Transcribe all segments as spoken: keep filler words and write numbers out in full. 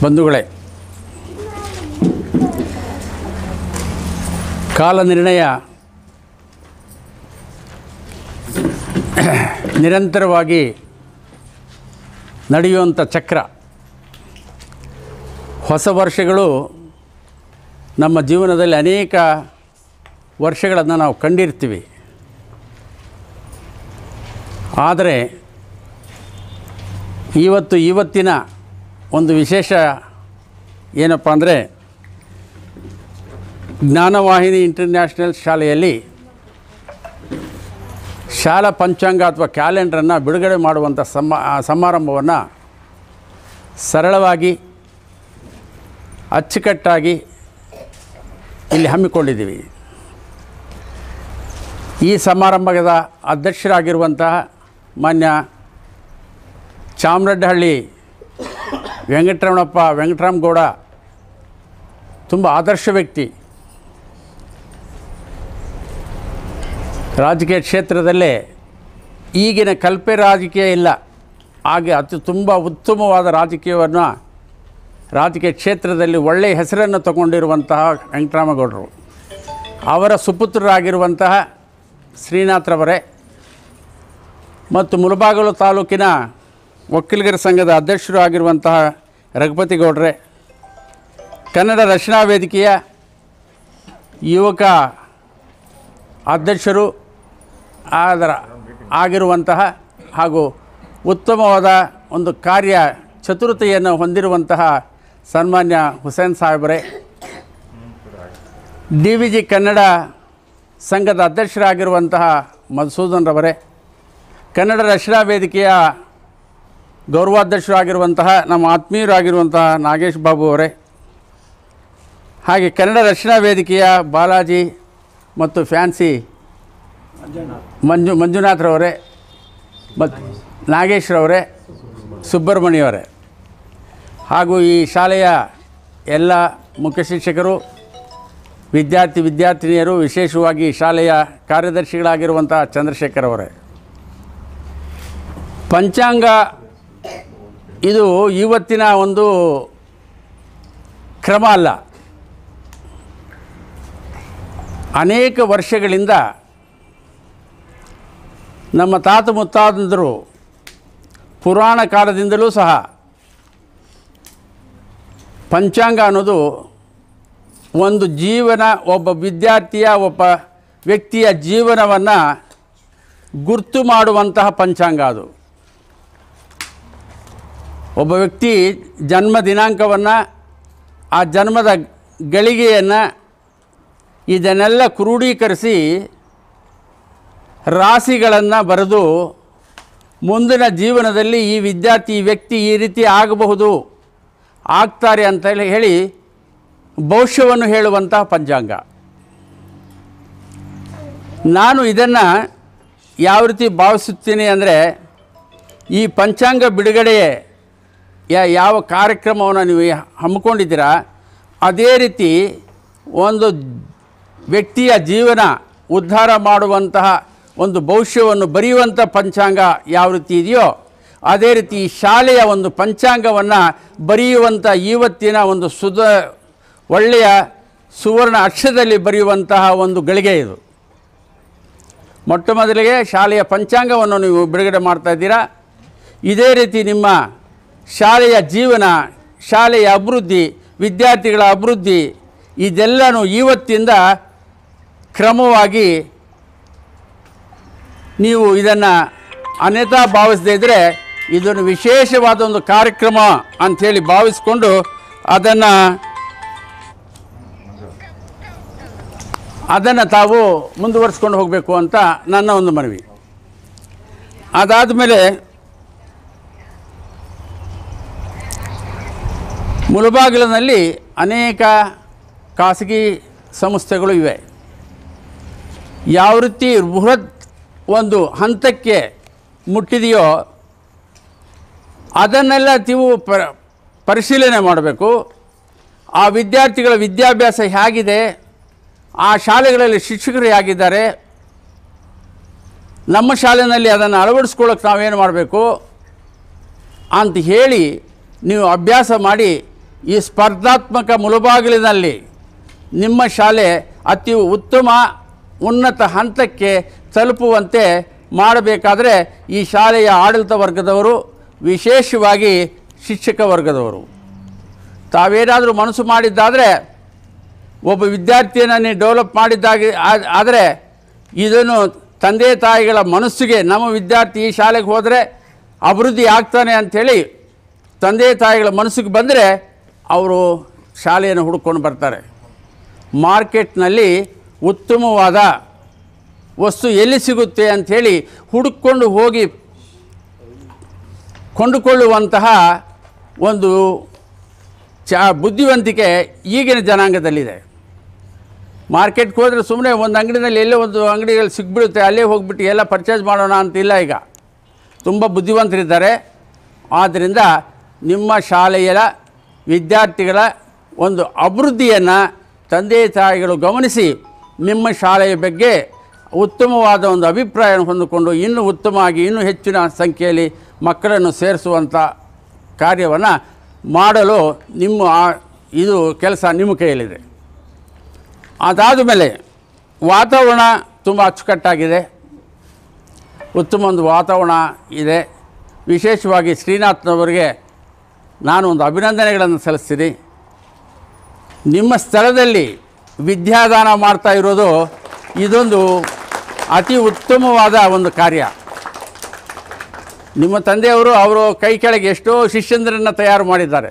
ಬಂಧುಗಳೇ, ಕಾಲ ನಿರ್ಣಯ ನಿರಂತರವಾಗಿ ನಡೆಯುವಂಥ ಚಕ್ರ. ಹೊಸ ವರ್ಷಗಳು ನಮ್ಮ ಜೀವನದಲ್ಲಿ ಅನೇಕ ವರ್ಷಗಳನ್ನು ನಾವು ಕಂಡಿರ್ತೀವಿ. ಆದರೆ ಇವತ್ತು ಇವತ್ತಿನ ಒಂದು ವಿಶೇಷ ಏನಪ್ಪ ಅಂದರೆ, ಜ್ಞಾನವಾಹಿನಿ ಇಂಟರ್ನ್ಯಾಷನಲ್ ಶಾಲೆಯಲ್ಲಿ ಶಾಲಾ ಪಂಚಾಂಗ ಅಥವಾ ಕ್ಯಾಲೆಂಡ್ರನ್ನು ಬಿಡುಗಡೆ ಮಾಡುವಂಥ ಸಮ ಸಮಾರಂಭವನ್ನು ಸರಳವಾಗಿ ಅಚ್ಚುಕಟ್ಟಾಗಿ ಇಲ್ಲಿ ಹಮ್ಮಿಕೊಂಡಿದ್ದೀವಿ. ಈ ಸಮಾರಂಭದ ಅಧ್ಯಕ್ಷರಾಗಿರುವಂತಹ ಮಾನ್ಯ ಚಾಮರಡ್ಡಹಳ್ಳಿ ವೆಂಕಟರಮಣಪ್ಪ ವೆಂಕಟರಾಮಗೌಡ ತುಂಬ ಆದರ್ಶ ವ್ಯಕ್ತಿ. ರಾಜಕೀಯ ಕ್ಷೇತ್ರದಲ್ಲೇ ಈಗಿನ ಕಲ್ಪೆ ರಾಜಕೀಯ ಇಲ್ಲ, ಹಾಗೆ ಅತಿ ತುಂಬ ಉತ್ತಮವಾದ ರಾಜಕೀಯವನ್ನು ರಾಜಕೀಯ ಕ್ಷೇತ್ರದಲ್ಲಿ ಒಳ್ಳೆಯ ಹೆಸರನ್ನು ತಗೊಂಡಿರುವಂತಹ ವೆಂಕಟರಾಮಗೌಡರು, ಅವರ ಸುಪುತ್ರರಾಗಿರುವಂತಹ ಶ್ರೀನಾಥ್ರವರೇ ಮತ್ತು ಮುಳಬಾಗಿಲು ತಾಲೂಕಿನ ಒಕ್ಕಲಿಗರ ಸಂಘದ ಅಧ್ಯಕ್ಷರು ಆಗಿರುವಂತಹ ರಘುಪತಿ ಗೌಡ್ರೆ, ಕನ್ನಡ ರಕ್ಷಣಾ ವೇದಿಕೆಯ ಯುವಕ ಅಧ್ಯಕ್ಷರು ಅದರ ಆಗಿರುವಂತಹ ಹಾಗೂ ಉತ್ತಮವಾದ ಒಂದು ಕಾರ್ಯ ಚತುರತೆಯನ್ನು ಹೊಂದಿರುವಂತಹ ಸನ್ಮಾನ್ಯ ಹುಸೇನ್ ಸಾಹೇಬರೇ, ಡಿ ವಿ ಜಿ ಕನ್ನಡ ಸಂಘದ ಅಧ್ಯಕ್ಷರಾಗಿರುವಂತಹ ಮಧುಸೂದನ್ರವರೇ, ಕನ್ನಡ ರಕ್ಷಣಾ ವೇದಿಕೆಯ ಗೌರವಾಧ್ಯಕ್ಷರಾಗಿರುವಂತಹ ನಮ್ಮ ಆತ್ಮೀಯರಾಗಿರುವಂತಹ ನಾಗೇಶ್ ಬಾಬು ಅವರೇ, ಹಾಗೆ ಕನ್ನಡ ರಕ್ಷಣಾ ವೇದಿಕೆಯ ಬಾಲಾಜಿ ಮತ್ತು ಫ್ಯಾನ್ಸಿ ಮಂಜು ಮಂಜುನಾಥ್ರವರೇ ಮತ್ತು ನಾಗೇಶ್ರವರೇ, ಸುಬ್ರಹ್ಮಣ್ಯವರೇ, ಹಾಗೂ ಈ ಶಾಲೆಯ ಎಲ್ಲ ಮುಖ್ಯ ಶಿಕ್ಷಕರು, ವಿದ್ಯಾರ್ಥಿ ವಿದ್ಯಾರ್ಥಿನಿಯರು, ವಿಶೇಷವಾಗಿ ಶಾಲೆಯ ಕಾರ್ಯದರ್ಶಿಗಳಾಗಿರುವಂಥ ಚಂದ್ರಶೇಖರ್ ಅವರೇ. ಪಂಚಾಂಗ ಇದು ಇವತ್ತಿನ ಒಂದು ಕ್ರಮ ಅಲ್ಲ. ಅನೇಕ ವರ್ಷಗಳಿಂದ ನಮ್ಮ ತಾತ ಮುತ್ತಾದಂದರು ಪುರಾಣ ಕಾಲದಿಂದಲೂ ಸಹ ಪಂಚಾಂಗ ಅನ್ನೋದು ಒಂದು ಜೀವನ, ಒಬ್ಬ ವಿದ್ಯಾರ್ಥಿಯ ಒಬ್ಬ ವ್ಯಕ್ತಿಯ ಜೀವನವನ್ನು ಗುರ್ತು ಮಾಡುವಂತಹ ಪಂಚಾಂಗ. ಅದು ಒಬ್ಬ ವ್ಯಕ್ತಿ ಜನ್ಮ ದಿನಾಂಕವನ್ನು, ಆ ಜನ್ಮದ ಗಳಿಗೆಯನ್ನು, ಇದನ್ನೆಲ್ಲ ಕ್ರೋಢೀಕರಿಸಿ ರಾಶಿಗಳನ್ನು ಬರೆದು ಮುಂದಿನ ಜೀವನದಲ್ಲಿ ಈ ವಿದ್ಯಾರ್ಥಿ ಈ ವ್ಯಕ್ತಿ ಈ ರೀತಿ ಆಗಬಹುದು, ಆಗ್ತಾರೆ ಅಂತ ಹೇಳಿ ಭವಿಷ್ಯವನ್ನು ಹೇಳುವಂತಹ ಪಂಚಾಂಗ. ನಾನು ಇದನ್ನು ಯಾವ ರೀತಿ ಭಾವಿಸುತ್ತೀನಿ ಅಂದರೆ, ಈ ಪಂಚಾಂಗ ಬಿಡುಗಡೆ ಯಾವ ಕಾರ್ಯಕ್ರಮವನ್ನು ನೀವು ಹಮ್ಮಿಕೊಂಡಿದ್ದೀರಾ, ಅದೇ ರೀತಿ ಒಂದು ವ್ಯಕ್ತಿಯ ಜೀವನ ಉದ್ಧಾರ ಮಾಡುವಂತಹ ಒಂದು ಭವಿಷ್ಯವನ್ನು ಬರೆಯುವಂಥ ಪಂಚಾಂಗ ಯಾವ ರೀತಿ ಇದೆಯೋ, ಅದೇ ರೀತಿ ಈ ಶಾಲೆಯ ಒಂದು ಪಂಚಾಂಗವನ್ನು ಬರೆಯುವಂಥ ಇವತ್ತಿನ ಒಂದು ಸುಧ ಒಳ್ಳೆಯ ಸುವರ್ಣ ಅಕ್ಷರದಲ್ಲಿ ಬರೆಯುವಂತಹ ಒಂದು ಗಳಿಗೆ ಇದು. ಮೊಟ್ಟ ಮೊದಲಿಗೆ ಶಾಲೆಯ ಪಂಚಾಂಗವನ್ನು ನೀವು ಬಿಡುಗಡೆ ಮಾಡ್ತಾಯಿದ್ದೀರಾ. ಇದೇ ರೀತಿ ನಿಮ್ಮ ಶಾಲೆಯ ಜೀವನ, ಶಾಲೆಯ ಅಭಿವೃದ್ಧಿ, ವಿದ್ಯಾರ್ಥಿಗಳ ಅಭಿವೃದ್ಧಿ ಇದೆಲ್ಲನೂ ಇವತ್ತಿಂದ ಕ್ರಮವಾಗಿ ನೀವು ಇದನ್ನು ಅನ್ಯಥಾ ಭಾವಿಸದೇ ಇದ್ದರೆ ಇದನ್ನು ವಿಶೇಷವಾದ ಒಂದು ಕಾರ್ಯಕ್ರಮ ಅಂಥೇಳಿ ಭಾವಿಸ್ಕೊಂಡು ಅದನ್ನು ಅದನ್ನು ತಾವು ಮುಂದುವರಿಸ್ಕೊಂಡು ಹೋಗಬೇಕು ಅಂತ ನನ್ನ ಒಂದು ಮನವಿ. ಅದಾದ ಮೇಲೆ ಮುಳಬಾಗಿಲಿನಲ್ಲಿ ಅನೇಕ ಖಾಸಗಿ ಸಂಸ್ಥೆಗಳು ಇವೆ. ಯಾವ ರೀತಿ ಬೃಹತ್ ಒಂದು ಹಂತಕ್ಕೆ ಮುಟ್ಟಿದೆಯೋ ಅದನ್ನೆಲ್ಲ ನೀವು ಪರಿಶೀಲನೆ ಮಾಡಬೇಕು. ಆ ವಿದ್ಯಾರ್ಥಿಗಳ ವಿದ್ಯಾಭ್ಯಾಸ ಹೇಗಿದೆ, ಆ ಶಾಲೆಗಳಲ್ಲಿ ಶಿಕ್ಷಕರು ಹೇಗಿದ್ದಾರೆ, ನಮ್ಮ ಶಾಲೆಯಲ್ಲಿ ಅದನ್ನು ಅಳವಡಿಸ್ಕೊಳ್ಳೋಕೆ ನಾವೇನು ಮಾಡಬೇಕು ಅಂತ ಹೇಳಿ ನೀವು ಅಭ್ಯಾಸ ಮಾಡಿ ಈ ಸ್ಪರ್ಧಾತ್ಮಕ ಮುಳುಬಾಗಿಲಿನಲ್ಲಿ ನಿಮ್ಮ ಶಾಲೆ ಅತಿ ಉತ್ತಮ ಉನ್ನತ ಹಂತಕ್ಕೆ ತಲುಪುವಂತೆ ಮಾಡಬೇಕಾದರೆ ಈ ಶಾಲೆಯ ಆಡಳಿತ ವರ್ಗದವರು, ವಿಶೇಷವಾಗಿ ಶಿಕ್ಷಕ ವರ್ಗದವರು ತಾವೇನಾದರೂ ಮನಸ್ಸು ಮಾಡಿದ್ದಾದರೆ, ಒಬ್ಬ ವಿದ್ಯಾರ್ಥಿಯನ್ನು ನೀವು ಡೆವಲಪ್ ಮಾಡಿದ್ದಾಗಿ ಆದರೆ ಇದನ್ನು ತಂದೆ ತಾಯಿಗಳ ಮನಸ್ಸಿಗೆ ನಮ್ಮ ವಿದ್ಯಾರ್ಥಿ ಈ ಶಾಲೆಗೆ ಹೋದರೆ ಅಭಿವೃದ್ಧಿ ಆಗ್ತಾನೆ ಅಂಥೇಳಿ ತಂದೆ ತಾಯಿಗಳ ಮನಸ್ಸಿಗೆ ಬಂದರೆ ಅವರು ಶಾಲೆಯನ್ನು ಹುಡುಕೊಂಡು ಬರ್ತಾರೆ. ಮಾರ್ಕೆಟ್ನಲ್ಲಿ ಉತ್ತಮವಾದ ವಸ್ತು ಎಲ್ಲಿ ಸಿಗುತ್ತೆ ಅಂಥೇಳಿ ಹುಡುಕೊಂಡು ಹೋಗಿ ಕೊಂಡುಕೊಳ್ಳುವಂತಹ ಒಂದು ಚಾ ಬುದ್ಧಿವಂತಿಕೆ ಈಗಿನ ಜನಾಂಗದಲ್ಲಿದೆ. ಮಾರ್ಕೆಟ್ಗೆ ಹೋದರೆ ಸುಮ್ಮನೆ ಒಂದು ಅಂಗಡಿನಲ್ಲಿ ಎಲ್ಲೋ ಒಂದು ಅಂಗಡಿಗಳು ಸಿಗ್ಬಿಡುತ್ತೆ, ಅಲ್ಲೇ ಹೋಗ್ಬಿಟ್ಟು ಎಲ್ಲ ಪರ್ಚೇಸ್ ಮಾಡೋಣ ಅಂತಿಲ್ಲ. ಈಗ ತುಂಬ ಬುದ್ಧಿವಂತರಿದ್ದಾರೆ. ಆದ್ದರಿಂದ ನಿಮ್ಮ ಶಾಲೆಯ ವಿದ್ಯಾರ್ಥಿಗಳ ಒಂದು ಅಭಿವೃದ್ಧಿಯನ್ನು ತಂದೆ ತಾಯಿಗಳು ಗಮನಿಸಿ ನಿಮ್ಮ ಶಾಲೆಯ ಬಗ್ಗೆ ಉತ್ತಮವಾದ ಒಂದು ಅಭಿಪ್ರಾಯವನ್ನು ಹೊಂದಿಕೊಂಡು ಇನ್ನೂ ಉತ್ತಮವಾಗಿ ಇನ್ನೂ ಹೆಚ್ಚಿನ ಸಂಖ್ಯೆಯಲ್ಲಿ ಮಕ್ಕಳನ್ನು ಸೇರಿಸುವಂಥ ಕಾರ್ಯವನ್ನು ಮಾಡಲು ನಿಮ್ಮ ಇದು ಕೆಲಸ ನಿಮ್ಮ ಕೈಯಲ್ಲಿದೆ. ಅದಾದ ಮೇಲೆ ವಾತಾವರಣ ತುಂಬ ಅಚ್ಚುಕಟ್ಟಾಗಿದೆ, ಉತ್ತಮ ಒಂದು ವಾತಾವರಣ ಇದೆ. ವಿಶೇಷವಾಗಿ ಶ್ರೀನಾಥ್ನವರಿಗೆ ನಾನು ಒಂದು ಅಭಿನಂದನೆಗಳನ್ನು ಸಲ್ಲಿಸ್ತೀನಿ. ನಿಮ್ಮ ಸ್ಥಳದಲ್ಲಿ ವಿದ್ಯಾದಾನ ಮಾಡ್ತಾ ಇರೋದು ಇದೊಂದು ಅತಿ ಉತ್ತಮವಾದ ಒಂದು ಕಾರ್ಯ. ನಿಮ್ಮ ತಂದೆಯವರು ಅವರು ಕೈ ಕೆಳಗೆ ಎಷ್ಟೋ ಶಿಷ್ಯಂದ್ರನ್ನು ತಯಾರು ಮಾಡಿದ್ದಾರೆ.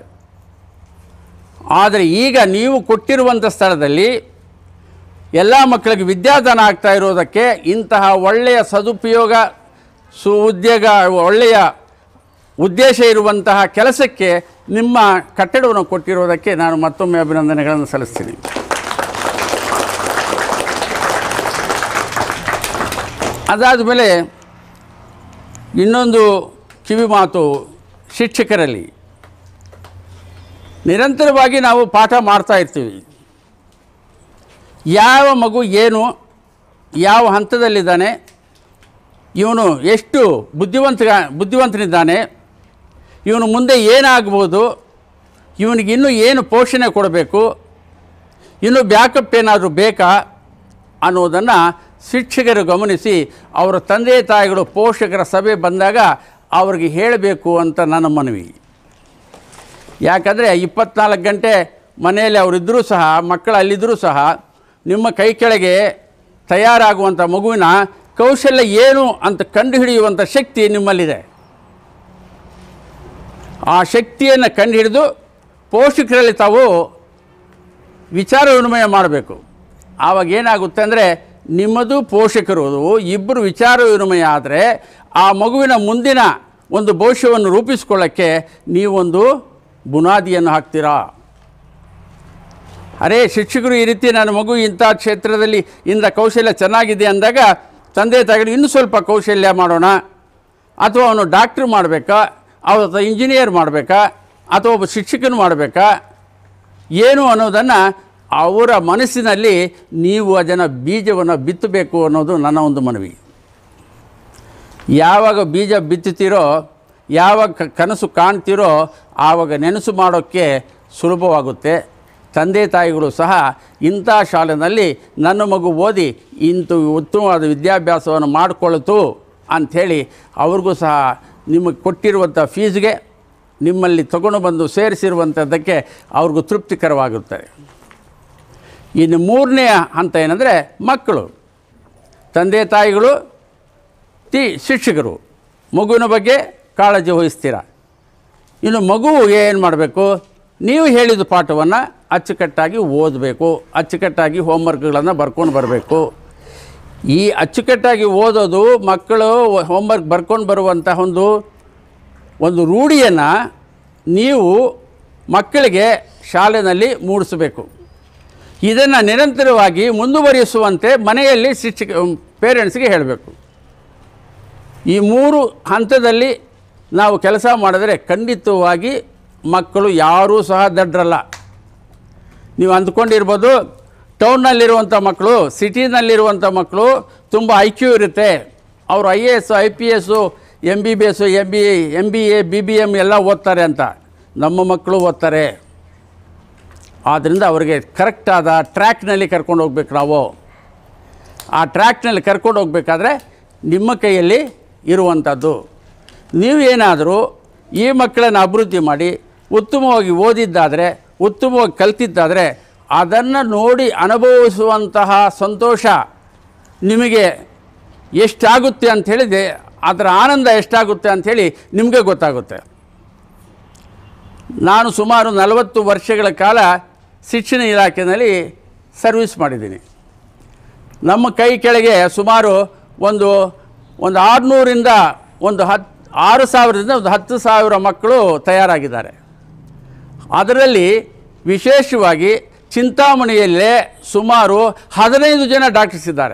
ಆದರೆ ಈಗ ನೀವು ಕೊಟ್ಟಿರುವಂಥ ಸ್ಥಳದಲ್ಲಿ ಎಲ್ಲ ಮಕ್ಕಳಿಗೆ ವಿದ್ಯಾದಾನ ಆಗ್ತಾ ಇರೋದಕ್ಕೆ ಇಂತಹ ಒಳ್ಳೆಯ ಸದುಪಯೋಗ ಸು ಉದ್ಯೋಗ ಒಳ್ಳೆಯ ಉದ್ದೇಶ ಇರುವಂತಹ ಕೆಲಸಕ್ಕೆ ನಿಮ್ಮ ಕಟ್ಟಡವನ್ನು ಕೊಟ್ಟಿರೋದಕ್ಕೆ ನಾನು ಮತ್ತೊಮ್ಮೆ ಅಭಿನಂದನೆಗಳನ್ನು ಸಲ್ಲಿಸ್ತೀನಿ. ಅದಾದ ಮೇಲೆ ಇನ್ನೊಂದು ಕಿವಿ ಮಾತು ಶಿಕ್ಷಕರಲ್ಲಿ. ನಿರಂತರವಾಗಿ ನಾವು ಪಾಠ ಮಾಡ್ತಾ ಇರ್ತೀವಿ. ಯಾವ ಮಗು ಏನು ಯಾವ ಹಂತದಲ್ಲಿದ್ದಾನೆ, ಇವನು ಎಷ್ಟು ಬುದ್ಧಿವಂತ ಬುದ್ಧಿವಂತನಿದ್ದಾನೆ, ಇವನು ಮುಂದೆ ಏನಾಗ್ಬೋದು, ಇವನಿಗೆ ಇನ್ನೂ ಏನು ಪೋಷಣೆ ಕೊಡಬೇಕು, ಇನ್ನೂ ಬ್ಯಾಕಪ್ ಏನಾದರೂ ಬೇಕಾ ಅನ್ನೋದನ್ನು ಶಿಕ್ಷಕರು ಗಮನಿಸಿ ಅವರ ತಂದೆ ತಾಯಿಗಳು ಪೋಷಕರ ಸಭೆ ಬಂದಾಗ ಅವ್ರಿಗೆ ಹೇಳಬೇಕು ಅಂತ ನನ್ನ ಮನವಿ. ಯಾಕಂದರೆ ಇಪ್ಪತ್ನಾಲ್ಕು ಗಂಟೆ ಮನೆಯಲ್ಲಿ ಅವರಿದ್ದರೂ ಸಹ, ಮಕ್ಕಳು ಅಲ್ಲಿದ್ದರೂ ಸಹ ನಿಮ್ಮ ಕೈ ಕೆಳಗೆ ತಯಾರಾಗುವಂಥ ಮಗುವಿನ ಕೌಶಲ್ಯ ಏನು ಅಂತ ಕಂಡುಹಿಡಿಯುವಂಥ ಶಕ್ತಿ ನಿಮ್ಮಲ್ಲಿದೆ. ಆ ಶಕ್ತಿಯನ್ನು ಕಂಡುಹಿಡಿದು ಪೋಷಕರಲ್ಲಿ ತಾವು ವಿಚಾರ ವಿನಿಮಯ ಮಾಡಬೇಕು. ಆವಾಗ ಏನಾಗುತ್ತೆ ಅಂದರೆ ನಿಮ್ಮದು ಪೋಷಕರು ಇಬ್ಬರು ವಿಚಾರ ವಿನಿಮಯ ಆದರೆ ಆ ಮಗುವಿನ ಮುಂದಿನ ಒಂದು ಭವಿಷ್ಯವನ್ನು ರೂಪಿಸ್ಕೊಳ್ಳೋಕ್ಕೆ ನೀವೊಂದು ಬುನಾದಿಯನ್ನು ಹಾಕ್ತೀರಾ. ಅರೇ ಶಿಕ್ಷಕರು ಈ ರೀತಿ ನನ್ನ ಮಗು ಇಂಥ ಕ್ಷೇತ್ರದಲ್ಲಿ ಇಂಥ ಕೌಶಲ್ಯ ಚೆನ್ನಾಗಿದೆ ಅಂದಾಗ ತಂದೆ ತಾಯಿಗಳು ಇನ್ನೂ ಸ್ವಲ್ಪ ಕೌಶಲ್ಯ ಮಾಡೋಣ, ಅಥವಾ ಅವನು ಡಾಕ್ಟ್ರು ಮಾಡಬೇಕಾ, ಅಥವಾ ಇಂಜಿನಿಯರ್ ಮಾಡಬೇಕಾ, ಅಥವಾ ಒಬ್ಬ ಶಿಕ್ಷಕನು ಮಾಡಬೇಕಾ ಏನು ಅನ್ನೋದನ್ನು ಅವರ ಮನಸ್ಸಿನಲ್ಲಿ ನೀವು ಅದನ್ನು ಬೀಜವನ್ನು ಬಿತ್ತಬೇಕು ಅನ್ನೋದು ನನ್ನ ಒಂದು ಮನವಿ. ಯಾವಾಗ ಬೀಜ ಬಿತ್ತುತ್ತೀರೋ, ಯಾವಾಗ ಕನಸು ಕಾಣ್ತೀರೋ ಆವಾಗ ನೆನಸು ಮಾಡೋಕ್ಕೆ ಸುಲಭವಾಗುತ್ತೆ. ತಂದೆ ತಾಯಿಗಳು ಸಹ ಇಂಥ ಶಾಲೆಯಲ್ಲಿ ನನ್ನ ಮಗು ಓದಿ ಇಂಥ ಉತ್ತಮವಾದ ವಿದ್ಯಾಭ್ಯಾಸವನ್ನು ಮಾಡಿಕೊಳ್ತು ಅಂಥೇಳಿ ಅವ್ರಿಗೂ ಸಹ ನಿಮಗೆ ಕೊಟ್ಟಿರುವಂಥ ಫೀಸ್ಗೆ ನಿಮ್ಮಲ್ಲಿ ತಗೊಂಡು ಬಂದು ಸೇರಿಸಿರುವಂಥದ್ದಕ್ಕೆ ಅವ್ರಿಗೂ ತೃಪ್ತಿಕರವಾಗುತ್ತೆ. ಇನ್ನು ಮೂರನೇ ಹಂತ ಏನಂದರೆ ಮಕ್ಕಳು, ತಂದೆ ತಾಯಿಗಳು, ತಿ ಶಿಕ್ಷಕರು ಮಗುವಿನ ಬಗ್ಗೆ ಕಾಳಜಿ ವಹಿಸ್ತೀರ. ಇನ್ನು ಮಗು ಏನು ಮಾಡಬೇಕು, ನೀವು ಹೇಳಿದ ಪಾಠವನ್ನು ಅಚ್ಚುಕಟ್ಟಾಗಿ ಓದಬೇಕು, ಅಚ್ಚುಕಟ್ಟಾಗಿ ಹೋಮ್ವರ್ಕ್ಗಳನ್ನು ಬರ್ಕೊಂಡು ಬರಬೇಕು. ಈ ಅಚ್ಚುಕಟ್ಟಾಗಿ ಓದೋದು, ಮಕ್ಕಳು ಹೋಮ್ವರ್ಕ್ ಬರ್ಕೊಂಡು ಬರುವಂತಹ ಒಂದು ಒಂದು ರೂಢಿಯನ್ನು ನೀವು ಮಕ್ಕಳಿಗೆ ಶಾಲೆಯಲ್ಲಿ ಮೂಡಿಸಬೇಕು. ಇದನ್ನು ನಿರಂತರವಾಗಿ ಮುಂದುವರಿಸುವಂತೆ ಮನೆಯಲ್ಲಿ ಶಿಕ್ಷಕ ಪೇರೆಂಟ್ಸ್ಗೆ ಹೇಳಬೇಕು. ಈ ಮೂರು ಹಂತದಲ್ಲಿ ನಾವು ಕೆಲಸ ಮಾಡಿದರೆ ಖಂಡಿತವಾಗಿ ಮಕ್ಕಳು ಯಾರೂ ಸಹ ದಡ್ರಲ್ಲ. ನೀವು ಅಂದ್ಕೊಂಡಿರ್ಬೋದು ಟೌನ್ನಲ್ಲಿರುವಂಥ ಮಕ್ಕಳು, ಸಿಟಿನಲ್ಲಿರುವಂಥ ಮಕ್ಕಳು ತುಂಬ ಐ ಕ್ಯೂ ಇರುತ್ತೆ, ಅವರು I A S I P S M B B S M B M B A B B M ಎಲ್ಲ ಓದ್ತಾರೆ ಅಂತ. ನಮ್ಮ ಮಕ್ಕಳು ಓದ್ತಾರೆ, ಆದ್ದರಿಂದ ಅವರಿಗೆ ಕರೆಕ್ಟಾದ ಟ್ರ್ಯಾಕ್ನಲ್ಲಿ ಕರ್ಕೊಂಡು ಹೋಗ್ಬೇಕು. ನಾವು ಆ ಟ್ರ್ಯಾಕ್ನಲ್ಲಿ ಕರ್ಕೊಂಡು ಹೋಗಬೇಕಾದ್ರೆ ನಿಮ್ಮ ಕೈಯಲ್ಲಿ ಇರುವಂಥದ್ದು. ನೀವು ಏನಾದರೂ ಈ ಮಕ್ಕಳನ್ನು ಅಭಿವೃದ್ಧಿ ಮಾಡಿ ಉತ್ತಮವಾಗಿ ಓದಿದ್ದಾದರೆ, ಉತ್ತಮವಾಗಿ ಕಲ್ತಿದ್ದಾದರೆ ಅದನ್ನು ನೋಡಿ ಅನುಭವಿಸುವಂತಹ ಸಂತೋಷ ನಿಮಗೆ ಎಷ್ಟಾಗುತ್ತೆ ಅಂಥೇಳಿದೆ, ಅದರ ಆನಂದ ಎಷ್ಟಾಗುತ್ತೆ ಅಂಥೇಳಿ ನಿಮಗೆ ಗೊತ್ತಾಗುತ್ತೆ. ನಾನು ಸುಮಾರು ನಲವತ್ತು ವರ್ಷಗಳ ಕಾಲ ಶಿಕ್ಷಣ ಇಲಾಖೆಯಲ್ಲಿ ಸರ್ವಿಸ್ ಮಾಡಿದ್ದೀನಿ. ನಮ್ಮ ಕೈ ಕೆಳಗೆ ಸುಮಾರು ಒಂದು ಒಂದು ಆರುನೂರಿಂದ ಒಂದು ಹತ್ತು ಆರು ಸಾವಿರದಿಂದ ಒಂದು ಹತ್ತು ಸಾವಿರ ಮಕ್ಕಳು ತಯಾರಾಗಿದ್ದಾರೆ. ಅದರಲ್ಲಿ ವಿಶೇಷವಾಗಿ ಚಿಂತಾಮಣಿಯಲ್ಲೇ ಸುಮಾರು ಹದಿನೈದು ಜನ ಡಾಕ್ಟರ್ಸ್ ಇದ್ದಾರೆ.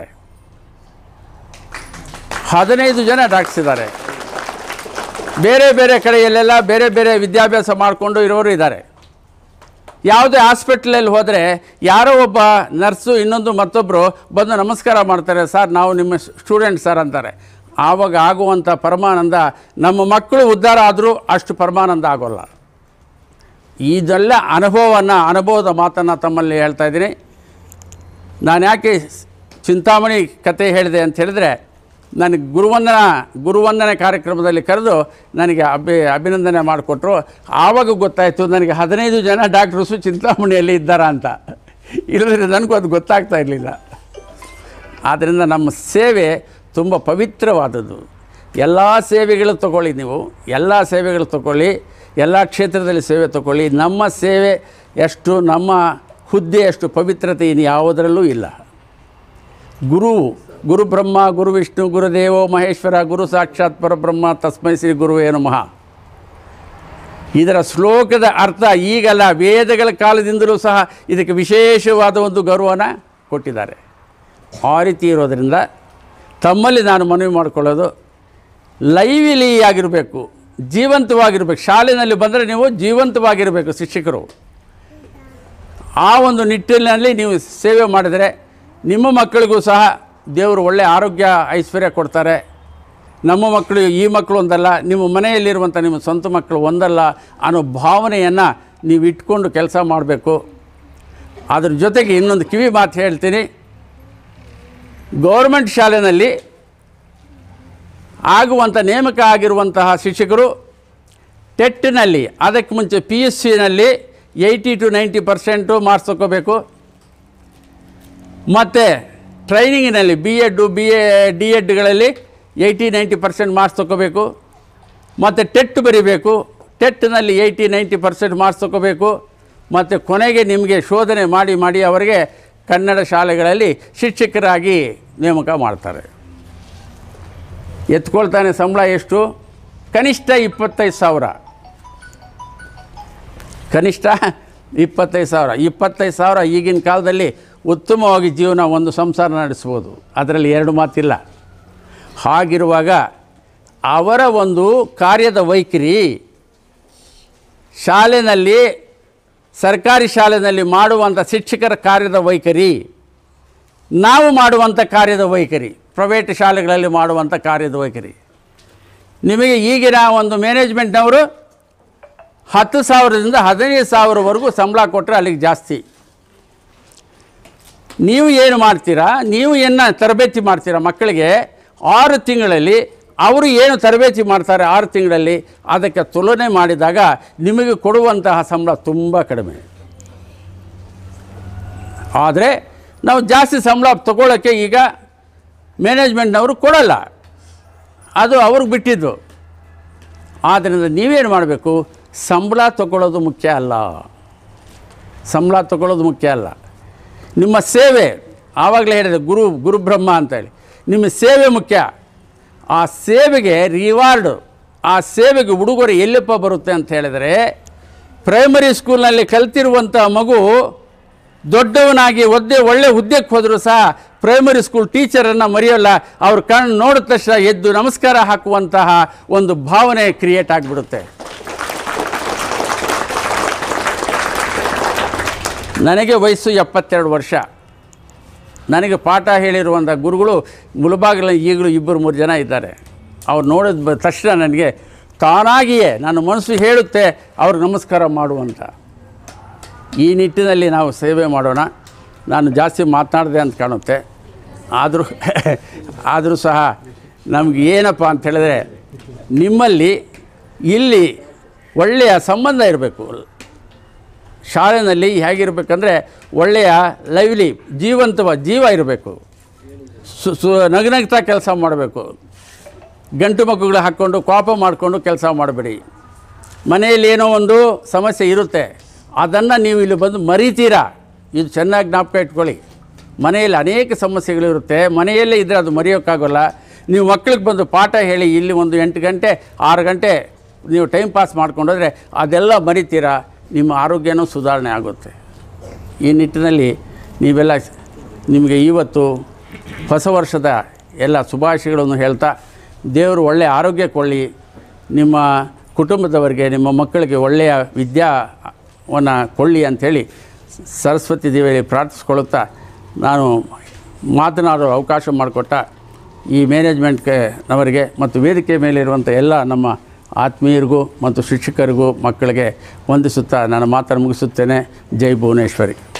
ಹದಿನೈದು ಜನ ಡಾಕ್ಟರ್ಸ್ ಇದ್ದಾರೆ. ಬೇರೆ ಬೇರೆ ಕಡೆಯಲ್ಲೆಲ್ಲ ಬೇರೆ ಬೇರೆ ವಿದ್ಯಾಭ್ಯಾಸ ಮಾಡಿಕೊಂಡು ಇರೋರು ಇದ್ದಾರೆ. ಯಾವುದೇ ಹಾಸ್ಪಿಟ್ಲಲ್ಲಿ ಹೋದರೆ ಯಾರೋ ಒಬ್ಬ ನರ್ಸು ಇನ್ನೊಂದು ಮತ್ತೊಬ್ಬರು ಬಂದು ನಮಸ್ಕಾರ ಮಾಡ್ತಾರೆ, ಸರ್ ನಾವು ನಿಮ್ಮ ಸ್ಟೂಡೆಂಟ್ ಸರ್ ಅಂತಾರೆ. ಆವಾಗ ಆಗುವಂಥ ಪರಮಾನಂದ ನಮ್ಮ ಮಕ್ಕಳು ಉದ್ಧಾರ ಆದರೂ ಅಷ್ಟು ಪರಮಾನಂದ ಆಗೋಲ್ಲ. ಇದೆಲ್ಲ ಅನುಭವವನ್ನು ಅನುಭವದ ಮಾತನ್ನು ತಮ್ಮಲ್ಲಿ ಹೇಳ್ತಾ ಇದ್ದೀನಿ. ನಾನು ಯಾಕೆ ಚಿಂತಾಮಣಿ ಕತೆ ಹೇಳಿದೆ ಅಂತ ಹೇಳಿದ್ರೆ, ನನಗೆ ಗುರುವಂದನ ಗುರುವಂದನೆ ಕಾರ್ಯಕ್ರಮದಲ್ಲಿ ಕರೆದು ನನಗೆ ಅಭಿ ಅಭಿನಂದನೆ ಮಾಡಿಕೊಟ್ರು. ಆವಾಗ ಗೊತ್ತಾಯಿತು ನನಗೆ ಹದಿನೈದು ಜನ ಡಾಕ್ಟ್ರಸು ಚಿಂತಾಮಣಿಯಲ್ಲಿ ಇದ್ದಾರ ಅಂತ. ಇಲ್ಲದ್ರೆ ನನಗೂ ಅದು ಗೊತ್ತಾಗ್ತಾ ಇರಲಿಲ್ಲ. ಆದ್ದರಿಂದ ನಮ್ಮ ಸೇವೆ ತುಂಬ ಪವಿತ್ರವಾದದ್ದು. ಎಲ್ಲ ಸೇವೆಗಳು ತಗೊಳ್ಳಿ, ನೀವು ಎಲ್ಲ ಸೇವೆಗಳು ತಗೊಳ್ಳಿ, ಎಲ್ಲ ಕ್ಷೇತ್ರದಲ್ಲಿ ಸೇವೆ ತಗೊಳ್ಳಿ. ನಮ್ಮ ಸೇವೆ ಎಷ್ಟು, ನಮ್ಮ ಹುದ್ದೆ ಎಷ್ಟು ಪವಿತ್ರತೆ ಇನ್ನು ಯಾವುದರಲ್ಲೂ ಇಲ್ಲ. ಗುರು ಗುರು ಬ್ರಹ್ಮ ಗುರು ವಿಷ್ಣು ಗುರುದೇವೋ ಮಹೇಶ್ವರ ಗುರು ಸಾಕ್ಷಾತ್ ಪರಬ್ರಹ್ಮ ತಸ್ಮೈ ಶ್ರೀ ಗುರುವೇ ನಮಃ. ಇದರ ಶ್ಲೋಕದ ಅರ್ಥ ಈಗಲ್ಲ, ವೇದಗಳ ಕಾಲದಿಂದಲೂ ಸಹ ಇದಕ್ಕೆ ವಿಶೇಷವಾದ ಒಂದು ಗೌರವನ ಕೊಟ್ಟಿದ್ದಾರೆ. ಆ ರೀತಿ ಇರೋದರಿಂದ ತಮ್ಮಲ್ಲಿ ನಾನು ಮನವಿ ಮಾಡಿಕೊಳ್ಳೋದು, ಲೈವ್ಲಿ ಆಗಿರಬೇಕು, ಜೀವಂತವಾಗಿರಬೇಕು. ಶಾಲೆಯಲ್ಲಿ ಬಂದರೆ ನೀವು ಜೀವಂತವಾಗಿರಬೇಕು ಶಿಕ್ಷಕರು. ಆ ಒಂದು ನಿಟ್ಟಿನಲ್ಲಿ ನೀವು ಸೇವೆ ಮಾಡಿದರೆ ನಿಮ್ಮ ಮಕ್ಕಳಿಗೂ ಸಹ ದೇವರು ಒಳ್ಳೆಯ ಆರೋಗ್ಯ ಐಶ್ವರ್ಯ ಕೊಡ್ತಾರೆ. ನಮ್ಮ ಮಕ್ಕಳು ಈ ಮಕ್ಕಳು ಒಂದಲ್ಲ, ನಿಮ್ಮ ಮನೆಯಲ್ಲಿರುವಂಥ ನಿಮ್ಮ ಸ್ವಂತ ಮಕ್ಕಳು ಒಂದಲ್ಲ ಅನ್ನೋ ಭಾವನೆಯನ್ನು ನೀವು ಇಟ್ಕೊಂಡು ಕೆಲಸ ಮಾಡಬೇಕು. ಅದ್ರ ಜೊತೆಗೆ ಇನ್ನೊಂದು ಕಿವಿ ಮಾತು ಹೇಳ್ತೀನಿ. ಗೌರ್ಮೆಂಟ್ ಶಾಲೆಯಲ್ಲಿ ಆಗುವಂಥ ನೇಮಕ ಆಗಿರುವಂತಹ ಶಿಕ್ಷಕರು ಟೆಟ್ನಲ್ಲಿ, ಅದಕ್ಕೆ ಮುಂಚೆ ಪಿ ಎಸ್ ಸಿನಲ್ಲಿ eighty to ninety percent marks ತಗೋಬೇಕು. ಮತ್ತು ಟ್ರೈನಿಂಗಿನಲ್ಲಿ B Ed B A D ಎಡ್ಗಳಲ್ಲಿ ಏಯ್ಟಿ ನೈಂಟಿ ಪರ್ಸೆಂಟ್ ಮಾರ್ಕ್ಸ್ ತಗೋಬೇಕು. ಮತ್ತು ಟೆಟ್ ಬರೀಬೇಕು. ಟೆಟ್ನಲ್ಲಿ ಏಯ್ಟಿ ನೈಂಟಿ ಪರ್ಸೆಂಟ್ ಮಾರ್ಕ್ಸ್ ತಗೋಬೇಕು. ಮತ್ತು ಕೊನೆಗೆ ನಿಮಗೆ ಶೋಧನೆ ಮಾಡಿ ಮಾಡಿ ಅವರಿಗೆ ಕನ್ನಡ ಶಾಲೆಗಳಲ್ಲಿ ಶಿಕ್ಷಕರಾಗಿ ನೇಮಕ ಮಾಡ್ತಾರೆ. ಎತ್ಕೊಳ್ತಾನೆ ಸಂಬಳ ಎಷ್ಟು? ಕನಿಷ್ಠ ಇಪ್ಪತ್ತೈದು ಸಾವಿರ ಕನಿಷ್ಠ ಇಪ್ಪತ್ತೈದು ಸಾವಿರ ಇಪ್ಪತ್ತೈದು ಸಾವಿರ ಈಗಿನ ಕಾಲದಲ್ಲಿ ಉತ್ತಮವಾಗಿ ಜೀವನ ಒಂದು ಸಂಸಾರ ನಡೆಸ್ಬೋದು, ಅದರಲ್ಲಿ ಎರಡು ಮಾತಿಲ್ಲ. ಹಾಗಿರುವಾಗ ಅವರ ಒಂದು ಕಾರ್ಯದ ವೈಖರಿ, ಶಾಲೆಯಲ್ಲಿ ಸರ್ಕಾರಿ ಶಾಲೆಯಲ್ಲಿ ಮಾಡುವಂಥ ಶಿಕ್ಷಕರ ಕಾರ್ಯದ ವೈಖರಿ, ನಾವು ಮಾಡುವಂಥ ಕಾರ್ಯದ ವೈಖರಿ, ಪ್ರೈವೇಟ್ ಶಾಲೆಗಳಲ್ಲಿ ಮಾಡುವಂಥ ಕಾರ್ಯದ ವೈಖರಿ. ನಿಮಗೆ ಈಗಿನ ಒಂದು ಮ್ಯಾನೇಜ್ಮೆಂಟ್ನವರು ಹತ್ತು ಸಾವಿರದಿಂದ ಹದಿನೈದು ಸಾವಿರವರೆಗೂ ಸಂಬಳ ಕೊಟ್ಟರೆ ಅಲ್ಲಿಗೆ ಜಾಸ್ತಿ. ನೀವು ಏನು ಮಾಡ್ತೀರಾ? ನೀವು ಏನು ತರಬೇತಿ ಮಾಡ್ತೀರಾ ಮಕ್ಕಳಿಗೆ? ಆರು ತಿಂಗಳಲ್ಲಿ ಅವರು ಏನು ತರಬೇತಿ ಮಾಡ್ತಾರೆ ಆರು ತಿಂಗಳಲ್ಲಿ, ಅದಕ್ಕೆ ತುಲನೆ ಮಾಡಿದಾಗ ನಿಮಗೆ ಕೊಡುವಂತಹ ಸಂಬಳ ತುಂಬ ಕಡಿಮೆ. ಆದರೆ ನಾವು ಜಾಸ್ತಿ ಸಂಬಳ ತಗೊಳ್ಳೋಕ್ಕೆ ಈಗ ಮ್ಯಾನೇಜ್ಮೆಂಟ್ನವರು ಕೊಡಲ್ಲ, ಅದು ಅವ್ರಿಗೆ ಬಿಟ್ಟಿದ್ದು. ಆದ್ದರಿಂದ ನೀವೇನು ಮಾಡಬೇಕು? ಸಂಬಳ ತಗೊಳ್ಳೋದು ಮುಖ್ಯ ಅಲ್ಲ, ಸಂಬಳ ತಗೊಳ್ಳೋದು ಮುಖ್ಯ ಅಲ್ಲ. ನಿಮ್ಮ ಸೇವೆ, ಆವಾಗಲೇ ಹೇಳಿದೆ ಗುರು ಗುರು ಬ್ರಹ್ಮ ಅಂತೇಳಿ, ನಿಮ್ಮ ಸೇವೆ ಮುಖ್ಯ. ಆ ಸೇವೆಗೆ ರಿವಾರ್ಡು, ಆ ಸೇವೆಗೆ ಉಡುಗೊರೆ ಎಲ್ಲಿಪ್ಪ ಬರುತ್ತೆ ಅಂತ ಹೇಳಿದರೆ, ಪ್ರೈಮರಿ ಸ್ಕೂಲ್ನಲ್ಲಿ ಕಲ್ತಿರುವಂಥ ಮಗು ದೊಡ್ಡವನಾಗಿ ಒದ್ದೆ ಒಳ್ಳೆ ಹುದ್ದೆಗೆ ಹೋದರೂ ಸಹ ಪ್ರೈಮರಿ ಸ್ಕೂಲ್ ಟೀಚರನ್ನು ಮರೆಯೋಲ್ಲ. ಅವ್ರ ಕಣ್ಣು ನೋಡಿದ ತಕ್ಷಣ ಎದ್ದು ನಮಸ್ಕಾರ ಹಾಕುವಂತಹ ಒಂದು ಭಾವನೆ ಕ್ರಿಯೇಟ್ ಆಗಿಬಿಡುತ್ತೆ. ನನಗೆ ವಯಸ್ಸು ಎಪ್ಪತ್ತೆರಡು ವರ್ಷ. ನನಗೆ ಪಾಠ ಹೇಳಿರುವಂಥ ಗುರುಗಳು ಮುಳುಬಾಗಿಲಲ್ಲಿ ಈಗಲೂ ಇಬ್ಬರು ಮೂರು ಜನ ಇದ್ದಾರೆ. ಅವ್ರು ನೋಡಿದ ತಕ್ಷಣ ನನಗೆ ತಾನಾಗಿಯೇ ನನ್ನ ಮನಸ್ಸು ಹೇಳುತ್ತೆ ಅವ್ರಿಗೆ ನಮಸ್ಕಾರ ಮಾಡುವಂಥ. ಈ ನಿಟ್ಟಿನಲ್ಲಿ ನಾವು ಸೇವೆ ಮಾಡೋಣ. ನಾನು ಜಾಸ್ತಿ ಮಾತನಾಡಿದೆ ಅಂತ ಕಾಣುತ್ತೆ, ಆದರೂ ಆದರೂ ಸಹ ನಮ್ಗೆ ಏನಪ್ಪ ಅಂತ ಹೇಳಿದ್ರೆ ನಿಮ್ಮಲ್ಲಿ ಇಲ್ಲಿ ಒಳ್ಳೆಯ ಸಂಬಂಧ ಇರಬೇಕು. ಶಾಲೆಯಲ್ಲಿ ಹೇಗಿರಬೇಕಂದ್ರೆ ಒಳ್ಳೆಯ ಲೈವ್ಲಿ ಜೀವಂತವ ಜೀವ ಇರಬೇಕು. ಸು ಸು ನಗನಗ್ತಾ ಕೆಲಸ ಮಾಡಬೇಕು. ಗಂಟು ಮಕ್ಕಳು ಹಾಕ್ಕೊಂಡು ಕೋಪ ಮಾಡಿಕೊಂಡು ಕೆಲಸ ಮಾಡಬೇಡಿ. ಮನೆಯಲ್ಲಿ ಏನೋ ಒಂದು ಸಮಸ್ಯೆ ಇರುತ್ತೆ, ಅದನ್ನು ನೀವು ಇಲ್ಲಿ ಬಂದು ಮರಿತೀರಾ. ಇದು ಚೆನ್ನಾಗಿ ಜ್ಞಾಪಕ ಇಟ್ಕೊಳ್ಳಿ. ಮನೆಯಲ್ಲಿ ಅನೇಕ ಸಮಸ್ಯೆಗಳಿರುತ್ತೆ, ಮನೆಯಲ್ಲೇ ಇದ್ದರೆ ಅದು ಮರೆಯೋಕ್ಕಾಗೋಲ್ಲ. ನೀವು ಮಕ್ಕಳಿಗೆ ಬಂದು ಪಾಠ ಹೇಳಿ ಇಲ್ಲಿ ಒಂದು ಎಂಟು ಗಂಟೆ ಆರು ಗಂಟೆ ನೀವು ಟೈಮ್ ಪಾಸ್ ಮಾಡ್ಕೊಂಡೋದ್ರೆ ಅದೆಲ್ಲ ಮರಿತೀರಾ, ನಿಮ್ಮ ಆರೋಗ್ಯನೂ ಸುಧಾರಣೆ ಆಗುತ್ತೆ. ಈ ನಿಟ್ಟಿನಲ್ಲಿ ನೀವೆಲ್ಲ ನಿಮಗೆ ಇವತ್ತು ಹೊಸ ವರ್ಷದ ಎಲ್ಲ ಶುಭಾಶಯಗಳನ್ನು ಹೇಳ್ತಾ, ದೇವರು ಒಳ್ಳೆಯ ಆರೋಗ್ಯ ಕೊಳ್ಳಿ, ನಿಮ್ಮ ಕುಟುಂಬದವರಿಗೆ ನಿಮ್ಮ ಮಕ್ಕಳಿಗೆ ಒಳ್ಳೆಯ ವಿದ್ಯಾವನ್ನು ಕೊಳ್ಳಿ ಅಂಥೇಳಿ ಸರಸ್ವತಿ ದೇವಿಯಲ್ಲಿ ಪ್ರಾರ್ಥಿಸ್ಕೊಳ್ಳುತ್ತಾ ನಾನು ಮಾತನಾಡೋ ಅವಕಾಶ ಮಾಡಿಕೊಟ್ಟ ಈ ಮ್ಯಾನೇಜ್ಮೆಂಟ್ಗೆ ನವರಿಗೆ ಮತ್ತು ವೇದಿಕೆ ಮೇಲಿರುವಂಥ ಎಲ್ಲ ನಮ್ಮ ಆತ್ಮೀಯರಿಗೂ ಮತ್ತು ಶಿಕ್ಷಕರಿಗೂ ಮಕ್ಕಳಿಗೆ ವಂದಿಸುತ್ತಾ ನಾನು ಮಾತನ್ನು ಮುಗಿಸುತ್ತೇನೆ. ಜೈ ಭುವನೇಶ್ವರಿ.